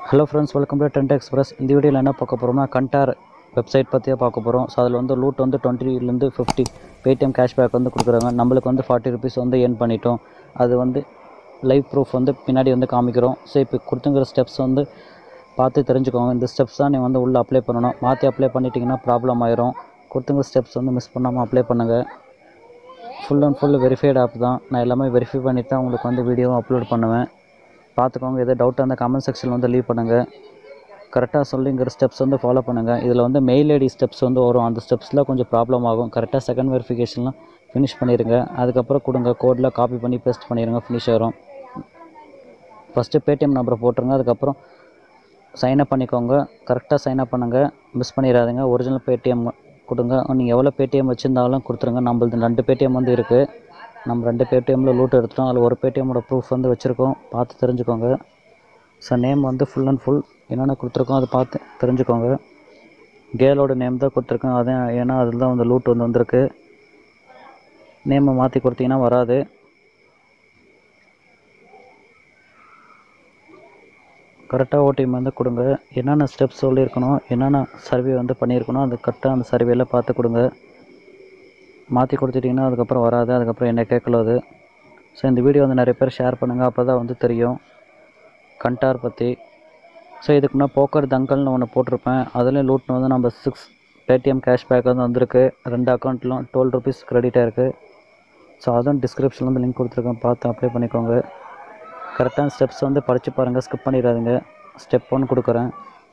Hello friends, welcome to trend express. இந்த வீடியோவில் என்ன பார்க்க போகிறோம்னா, கண்டார் வெப்சைட் பற்றியே பார்க்க போகிறோம். ஸோ அதில் வந்து லூட் வந்து 20லேருந்து 50 பேடிஎம் கேஷ்பேக் வந்து கொடுக்குறாங்க. நம்மளுக்கு வந்து 40 ருபீஸ் வந்து ஏர்ன் பண்ணிட்டோம். அது வந்து லைவ் ப்ரூஃப் வந்து பின்னாடி வந்து காமிக்கிறோம். ஸோ இப்போ கொடுத்துங்கிற ஸ்டெப்ஸ் வந்து பார்த்து தெரிஞ்சுக்கோங்க. இந்த ஸ்டெப்ஸ் தான் நீங்கள் வந்து உள்ளே அப்ளை பண்ணணும். மாற்றி அப்ளை பண்ணிட்டீங்கன்னா ப்ராப்ளம் ஆயிரும். கொடுத்துங்கிற ஸ்டெப்ஸ் வந்து மிஸ் பண்ணாமல் அப்ளை பண்ணுங்கள். Full and full verified app தான். நான் எல்லாமே வெரிஃபை பண்ணிட்டு தான் உங்களுக்கு வந்து வீடியோவும் அப்லோட் பண்ணுவேன். பார்த்துக்கோங்க. எதாவது டவுட்டாக அந்த கமெண்ட் செக்ஷனில் வந்து லீவ் பண்ணுங்கள். கரெக்டாக சொல்லிங்கிற ஸ்டெப்ஸ் வந்து ஃபாலோ பண்ணுங்கள். இதில் வந்து மெயில் ஐடி ஸ்டெப்ஸ் வந்து வரும். அந்த ஸ்டெப்ஸில் கொஞ்சம் ப்ராப்ளம் ஆகும். கரெக்டாக செகண்ட் வெரிஃபிகேஷன்லாம் ஃபினிஷ் பண்ணிடுங்க. அதுக்கப்புறம் கொடுங்க கோடில் காப்பி பண்ணி பேஸ்ட் பண்ணிடுங்க. ஃபினிஷ் ஆகிரும். ஃபஸ்ட்டு பேடிஎம் நம்பரை போட்டுருங்க. அதுக்கப்புறம் சைன்அப் பண்ணிக்கோங்க. கரெக்டாக சைன்அப் பண்ணுங்கள். மிஸ் பண்ணிடாதீங்க. ஒரிஜினல் பேடிஎம் கொடுங்க. நீங்கள் எவ்வளோ பேடிஎம் வச்சுருந்தாலும் கொடுத்துருங்க. நம்மளது 2 பேடிஎம் வந்து இருக்குது. நம்ம 2 பேடிஎம்மில் லூட் எடுத்துட்டோம். அதில் ஒரு பேடிஎம்மோட ப்ரூஃப் வந்து வச்சுருக்கோம். பார்த்து தெரிஞ்சுக்கோங்க. ஸோ நேம் வந்து ஃபுல் அண்ட் ஃபுல் என்னென்ன கொடுத்துருக்கோம் அதை பார்த்து தெரிஞ்சுக்கோங்க. கேலோட நேம் தான் கொடுத்துருக்கோம். அதான் ஏன்னா அதில் தான் வந்து லூட் வந்து வந்திருக்கு. நேமை மாற்றி கொடுத்தீங்கன்னா வராது. கரெக்டாக ஓடிஎம் வந்து கொடுங்க. என்னென்ன ஸ்டெப்ஸ் சொல்லியிருக்கணும், என்னென்ன சர்வே வந்து பண்ணியிருக்கணும், அது கரெக்டாக அந்த சர்வேயில் பார்த்து கொடுங்க. மாற்றி கொடுத்துட்டிங்கன்னா அதுக்கப்புறம் வராது. அதுக்கப்புறம் என்ன கேட்கல அது. ஸோ இந்த வீடியோ வந்து நிறைய பேர் ஷேர் பண்ணுங்கள். அப்போ தான் வந்து தெரியும் கண்டார் பற்றி. ஸோ இதுக்கு முன்னாடி போக்கர் தங்கல்னு ஒன்று போட்டிருப்பேன். அதுலேயும் லூட்னு வந்து நம்ம 6 பேடிஎம் கேஷ்பேக் வந்து வந்திருக்கு. 2 அக்கௌண்ட்லாம் 12 ருபீஸ் கிரெடிட் ஆகிருக்கு. ஸோ அதுவும் டிஸ்கிரிப்ஷனில் வந்து லிங்க் கொடுத்துருக்கேன். பார்த்து அப்ளை பண்ணிக்கோங்க. கரெக்டான ஸ்டெப்ஸ் வந்து படித்து பாருங்கள். ஸ்கிப் பண்ணிடாதீங்க. ஸ்டெப் 1 கொடுக்குறேன்.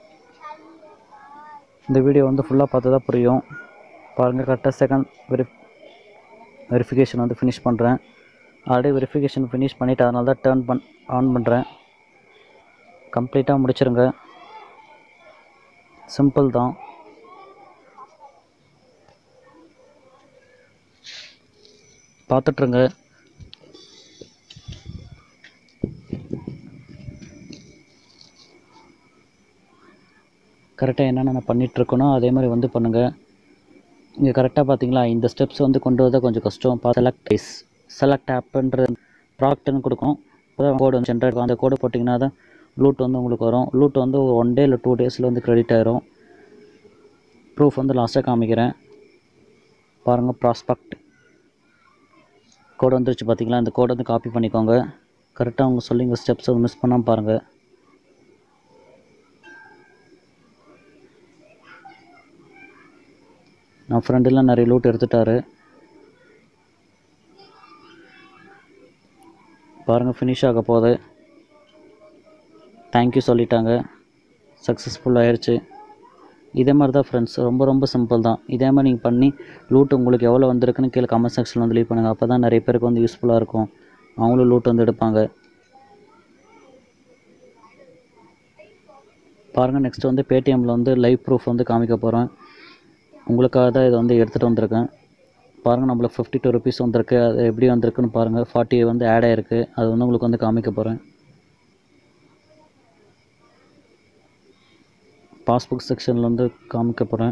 இந்த வீடியோ வந்து ஃபுல்லாக பார்த்து தான் புரியும். பாருங்கள். கரெக்டாக செகண்ட் வெரிஃபிகேஷன் வந்து ஃபினிஷ் பண்ணுறேன். ஆல்ரெடி வெரிஃபிகேஷன் ஃபினிஷ் பண்ணிவிட்டு அதனால தான் ஆன் பண்ணுறேன். கம்ப்ளீட்டாக முடிச்சிருங்க. சிம்பிள் தான். பார்த்துட்ருங்க. கரெக்டாக என்னென்ன பண்ணிகிட்ருக்கணும் அதே மாதிரி வந்து பண்ணுங்கள். இங்கே கரெக்டாக பார்த்தீங்களா, இந்த ஸ்டெப்ஸ் வந்து கொண்டு வரதான் கொஞ்சம் கஷ்டம். செலக்ட் ஆப்புன்ற ப்ராடக்ட்னு கொடுக்கும். அதான் கோடு வந்து ஜென்ரேட். அந்த கோடு போட்டிங்கன்னா தான் லூட் வந்து உங்களுக்கு வரும். லூட் வந்து 1 டே இல்லை 2 டேஸில் வந்து கிரெடிட் ஆகிரும். ப்ரூஃப் வந்து லாஸ்ட்டாக காமிக்கிறேன். பாருங்கள். ப்ராஸ்பெக்ட் கோடு வந்துருச்சு பார்த்தீங்களா. இந்த கோடை வந்து காப்பி பண்ணிக்கோங்க. கரெக்டாக அவங்க சொல்லிங்க ஸ்டெப்ஸ் வந்து மிஸ் பண்ணாமல் பாருங்கள். நான் ஃப்ரெண்டெல்லாம் நிறைய லூட் எடுத்துட்டாரு. பாருங்கள். ஃபினிஷ் ஆக போகுது. தேங்க்யூ சொல்லிட்டாங்க. சக்ஸஸ்ஃபுல் ஆயிடுச்சு. இதே மாதிரி தான் ஃப்ரெண்ட்ஸ். ரொம்ப சிம்பிள் தான். இதே மாதிரி நீங்கள் பண்ணி லூட் உங்களுக்கு எவ்வளோ வந்திருக்குன்னு கீழே கமெண்ட் செக்ஷனில் வந்து லீவ் பண்ணுங்கள். அப்போ தான் நிறைய பேருக்கு வந்து யூஸ்ஃபுல்லாக இருக்கும். அவங்களும் லூட் வந்து எடுப்பாங்க. பாருங்கள். நெக்ஸ்ட் வந்து பேடிஎம்மில் வந்து லைவ் ப்ரூஃப் வந்து காமிக்க போகிறேன். உங்களுக்காக தான் இதை வந்து எடுத்துகிட்டு வந்திருக்கேன். பாருங்கள். நம்மளுக்கு 52 ருபீஸ் வந்திருக்கு. அது எப்படி வந்திருக்குன்னு பாருங்கள். 40 வந்து ஆட் ஆகிருக்கு. அது வந்து உங்களுக்கு வந்து காமிக்க போகிறேன். பாஸ்புக் செக்ஷனில் வந்து காமிக்க போகிறேன்.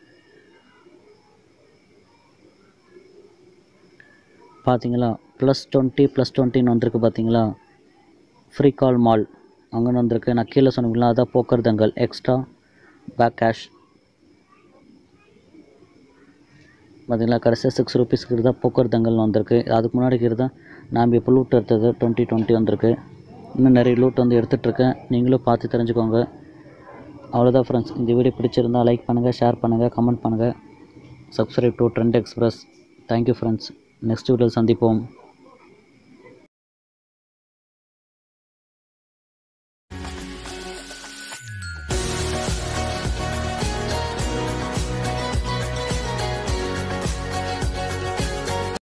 பார்த்தீங்களா, +20 வந்திருக்கு. பார்த்தீங்களா, ஃப்ரீ கால் மால் அங்கேன்னு வந்திருக்கு. நான் கீழே சொன்னீங்களா, அதான் poker Dangal extra back cash. பார்த்தீங்களா, கடைசியாக 6 ருபீஸ்க்கு தான் போக்கர் தங்கல்னு வந்திருக்கு. அதுக்கு முன்னாடிக்கு தான் நாம் இப்போ லூட் எடுத்தது 20 வந்திருக்கு. இன்னும் நிறைய லூட் வந்து எடுத்துகிட்ருக்கேன். நீங்களும் பார்த்து தெரிஞ்சுக்கோங்க. அவ்வளோதான் ஃப்ரெண்ட்ஸ். இந்த வீடியோ பிடிச்சிருந்தால் லைக் பண்ணுங்கள், ஷேர் பண்ணுங்கள், கமெண்ட் பண்ணுங்கள். Subscribe to trend express. Thank you friends. Next வீடியோவில் சந்திப்போம்.